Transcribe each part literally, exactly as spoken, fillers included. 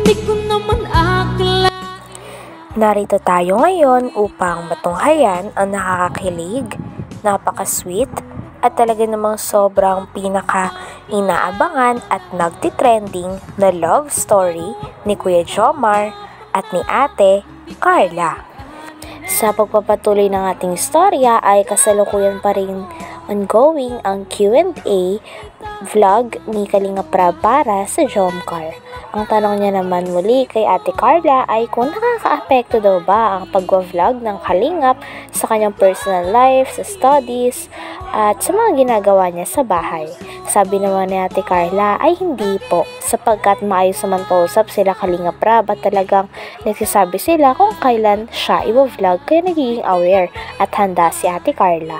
Hindi ko naman akala. Narito tayo ngayon upang matunghayan ang nakakakilig, napaka-sweet, at talaga namang sobrang pinaka-inaabangan at nagtitrending na love story ni Kuya Jomar at ni Ate Carla. Sa pagpapatuloy ng ating istorya ay kasalukuyan pa rin ongoing ang Q and A vlog ni Kalinga Prab para sa Jomcar. Ang tanong niya naman muli kay Ate Carla ay kung nakaka-apekto daw ba ang pag-vlog ng Kalingap sa kanyang personal life, sa studies, at sa mga ginagawa niya sa bahay. Sabi naman ni Ate Carla ay hindi po, sapagkat maayos naman kausap sila Kalinga Prab at talagang nagsasabi sila kung kailan siya i-vlog, kaya nagiging aware at handa si Ate Carla.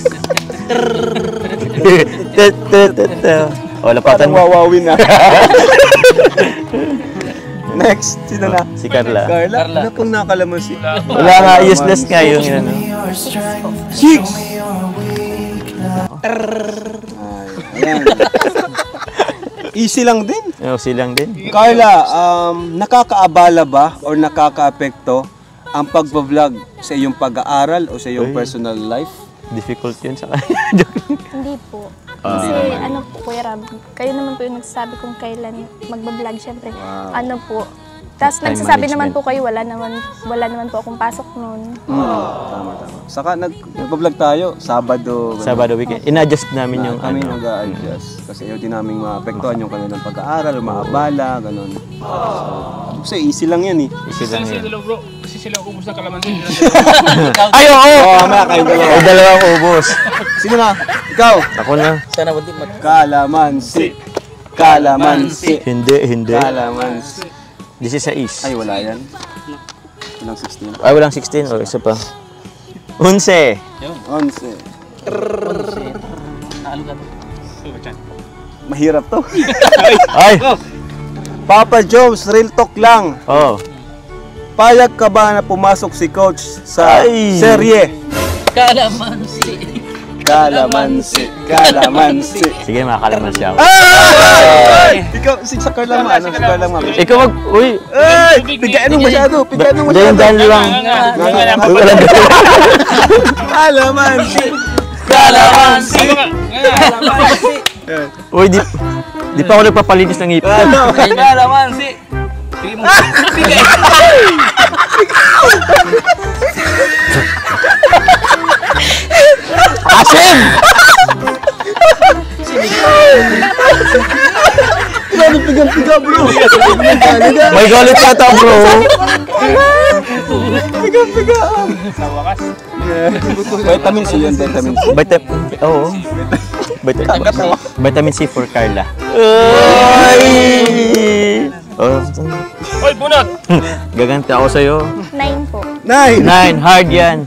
O, lapatan mo. Wawawin na. Next, sino na? Si Carla. Carla? Carla. Ano pong nakalaman si? Wala nga, useless nga yung yun. Six! Ayan. Easy lang din. Oh, silang din. Carla, um, nakakaabala ba or nakaka-apekto ang pag-vlog sa iyong pag-aaral o sa iyong Ay. personal life? Difficult yun sa kanya. Hindi po. Ah. Kasi ano po, Kuya Rab, kayo naman po yung nagsasabi kung kailan magbablog, syempre. Wow. Ano po. Tapos Time nagsasabi naman management. po kayo, wala naman, wala naman po akong pasok noon. Hmm. Tama, tama. Saka nag nag-vlog tayo, Sabado. ganun. Sabado weekend. In-adjust namin Na, yung kami ano. nag-a-adjust. Kasi ayaw din namin maapektuhan yung kanilang pag-aaral, maabala, ganun. So, kasi easy lang yan eh. Isi lang Sila yun. dalawa bro, kasi sila ubos ng kalamansi. Ay, oo! Oo, oh, mamaya kayong dalawa. Ay, dalawang ubos. Sino na? Ikaw? Ako na. Sana buti mat. Kalamansi. Kalamansi. Hindi, hindi. Kalamansi. This is a is. Ay, wala yan. Walang sixteen. Ay, walang sixteen. O, isa pa. Unse. Onse. Nalo ka to. Mahirap to. Ay! Papa Jones, real talk lang. Oh. Payag ka ba na pumasok si coach sa Ay. serye? Kalamansi. Kalamansi. Kalamansi. Sige, makakalaman siya ako. Ay! Ikaw, si sa Carla ma, ano? Si Carla ma. Ikaw mag... Uy! Ay! Pigaan mo masyado! Pigaan mo Diyan, masyado! diyan lang. Uy, wala doon. Kalamansi! Kalamansi. Kalamansi! Uy, di... Di pa ako nagpapalinis ng ngipin. Kalamansi. Sige mo. Asim! Ano pigang-piga bro? May galit yata, bro. Pigang-piga! Sa wakas. Vitamin C yun, vitamin C. Vitamin... Oo. Vitamin... Vitamin C for Carla. Ay! Oh, Oy, bunot. gaganti ako sa'yo. Nine po. Nine! Nine, hard yan.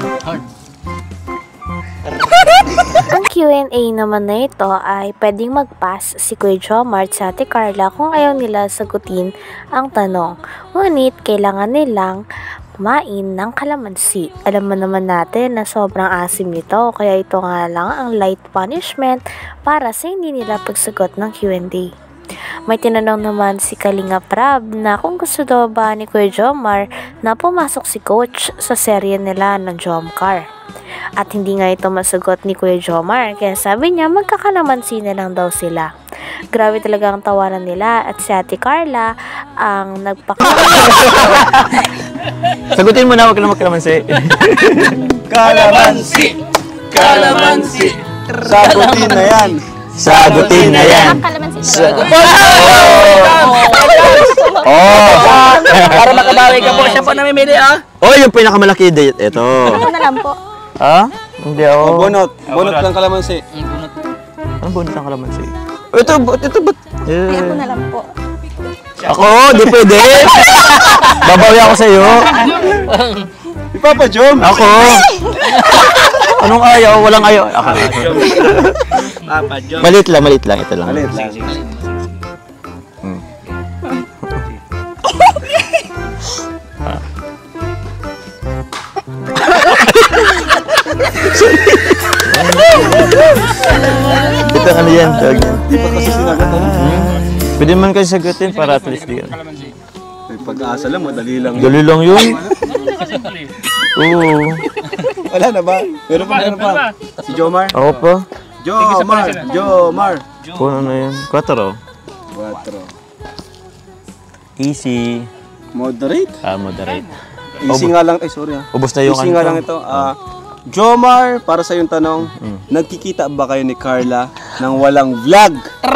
Ang Q and A naman na ito ay pwedeng mag-pass si Kuya Jomar at si Ate Carla kung ayaw nila sagutin ang tanong. Ngunit kailangan nilang kumain ng kalamansi. Alam mo naman natin na sobrang asim nito, kaya ito nga lang ang light punishment para sa hindi nila pagsagot ng Q and A. May tinanong naman si Kalinga Prab na kung gusto daw ba ni Kuya Jomar na pumasok si coach sa serye nila ng Jomcar. At hindi nga ito masagot ni Kuya Jomar, kaya sabi niya magkakalamansi na lang daw sila. Grabe talaga ang tawanan nila at si Ate Carla ang nagpaka... Sagutin mo na, huwag ka na magkalamansi. Kalamansi! Kalamansi! Sagutin na yan! Sagutin na yan. Kalamansi. Oh! Para makabawi ka po, siya po namimili ah. Oh, yung pinakamalaki date. Ito. Ako na lang po. Ha? Hindi ako. Oh, bunot! Bunot ng kalamansi. Ano bunot ang kalamansi? Ito, ito ba't? Ay, ako na lang po. Ako, di pwede. Babawi ako sa'yo. Si Papa Jom! Ako. Anong ayaw? Walang ayaw. Ako. Papa John. Malit lang, malit lang. Ito lang. Alit lang. Hmm. Ito ano yan? Tawag yan. Di ba kasi sinagot ano? Pwede man kayo sagutin para at least di. May pag-asa lang, madali lang. Dali lang yun. Oo. Wala na ba? Meron pa, meron pa. Si Jomar? Ako pa. Jomar! Jomar! Kung ano yun? Quattro. Quattro. Easy. Moderate? Ah, moderate. Easy nga lang. Ay, sorry ah. Ubus na yung Easy nga lang ito. Ah, Jomar, para sa yung tanong, nagkikita ba kayo ni Carla nang walang vlog?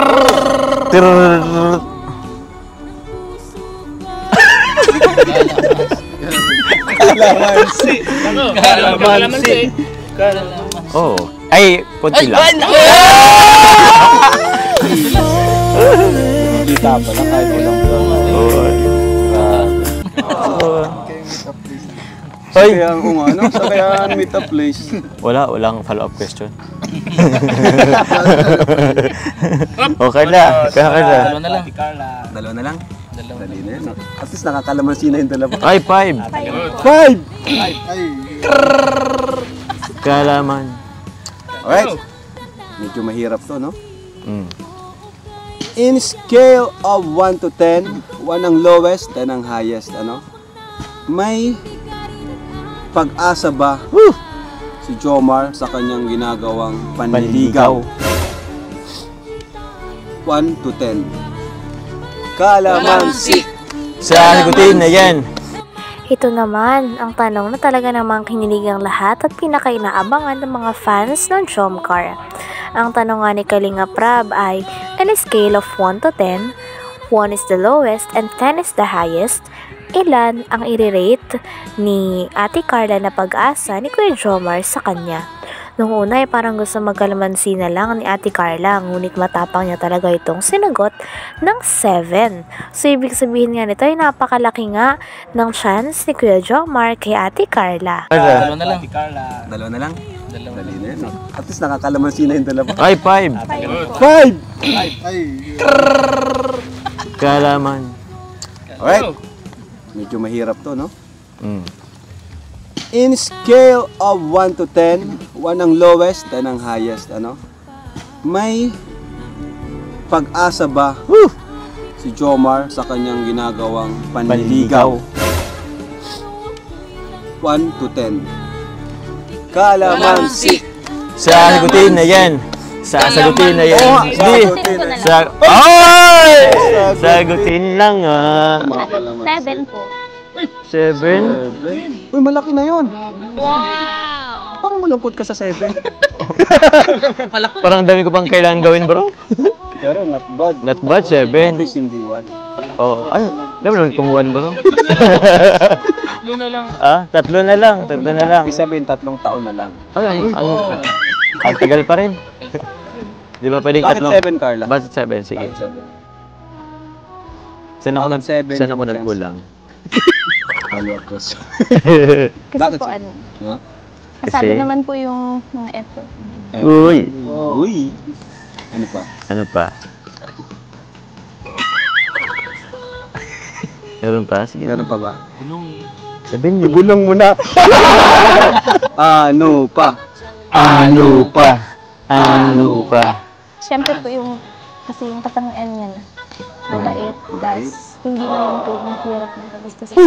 Kalamansi. Kalamansi. Oh. Ay, konti lang. Kita pala kahit walang vlog. Hoy. Kaya kung ano, sa kaya meet up place. Wala, walang follow-up question. Okay na, kaya ka na. Dalawa na lang. Dalawa na lang? Dalawa na yan. At least nakakalamansi na yung dalawa. Ay, five. Five! Kalaman. Alright. Medyo mahirap to, no? Mm. In scale of one to ten, one ang lowest, ten ang highest, ano? May pag-asa ba si Jomar sa kanyang ginagawang panliligaw? one to ten. Kalamansi. Sagutin na yan. Ito naman, ang tanong na talaga namang kinilig ang lahat at pinakainaabangan ng mga fans ng Jomcar. Ang tanong nga ni Kalinga Prab ay, on a scale of one to ten, one is the lowest and ten is the highest, ilan ang i-rate ni Ate Carla na pag-asa ni Kuya Jomar sa kanya? Nung una ay parang gusto magkalamansi na lang ni Ate Carla, ngunit matapang niya talaga itong sinagot ng seven. So ibig sabihin nga nito ay napakalaki nga ng chance ni Kuya Jomar kay Ate Carla. Dalawa na lang. Dalawa na lang? Dalawa na yan. No? At least nakakalamansi na yung dalawa. Ay, five. Five! Kalaman. Alright. Medyo mahirap to, no? Mm. In scale of one to ten, one ang lowest, ten ang highest, ano? May pag-asa ba si Jomar sa kanyang ginagawang panliligaw? one to ten. Kalamansi. Sagutin na yan. Sasagutin na yan. Oo, Hindi. sagutin na. Sa Ay! Sagutin lang ah. Seven po. Seven? Uy, malaki na yun. Wow! Parang malungkot ka sa seven. Parang dami ko pang kailangan gawin, bro. Pero not bad. Not bad, seven. At least hindi one. Oh, ay, dami naman kung one, bro. Tatlo na lang. Ah, tatlo na lang. Tatlo na lang. Ibig sabihin, tatlong taon na lang. Ay, ano? Ang tagal pa rin. Di ba pwedeng Bakit tatlong? seven, Carla? Bakit seven? Sige. Saan ako, nag Seven, saan ako yung nagkulang? Kasi Bakit po si- ano, Huh? kasali Kasi- naman po yung mga effort. Uy! Uy! Ano pa? Ano pa? Meron pa? Sige. Meron pa ba? Sabihin niyo. Ibulong mo na. Ano pa? Ano pa? Ano pa? Siyempre po yung, kasi yung katangian niya na, mabait, das, hindi naman po mahirap na kagusto sa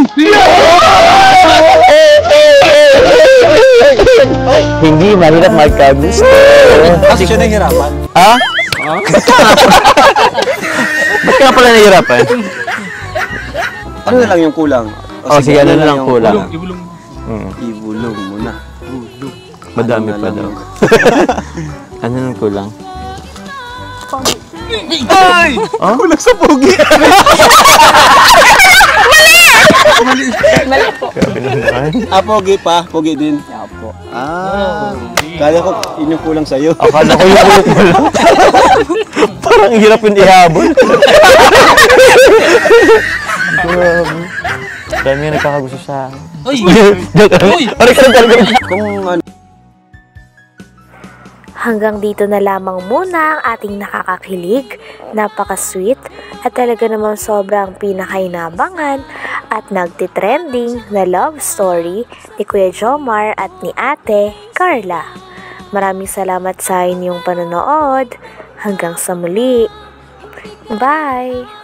Hindi mahirap magkagusto. Kasi siya nahihirapan. Ha? Ba't ka pala nahihirapan? Ano na lang yung kulang? O oh, sige, ano na lang yung kulang? Ibulong mo. Hmm. Ibulong mo na. Madami Ano na pa lang daw. yung- Ano nang kulang? Ay! Oh? Kulang sa pogi. Mali po. Grabe naman. Ah, pogi pa. Pogi din. Opo. Ah. Kaya ko, yun yung kulang sa'yo. Akala ko yung ulit mo lang. Parang hirap yung ihabol. Grabe. Dami yung nagkakagusto sa akin. Uy! Uy! Aray ka lang. Kung ano, Hanggang dito na lamang muna ang ating nakakakilig, napaka-sweet at talaga namang sobrang pinakainabangan at nagtitrending na love story ni Kuya Jomar at ni Ate Carla. Maraming salamat sa inyong panonood. Hanggang sa muli. Bye!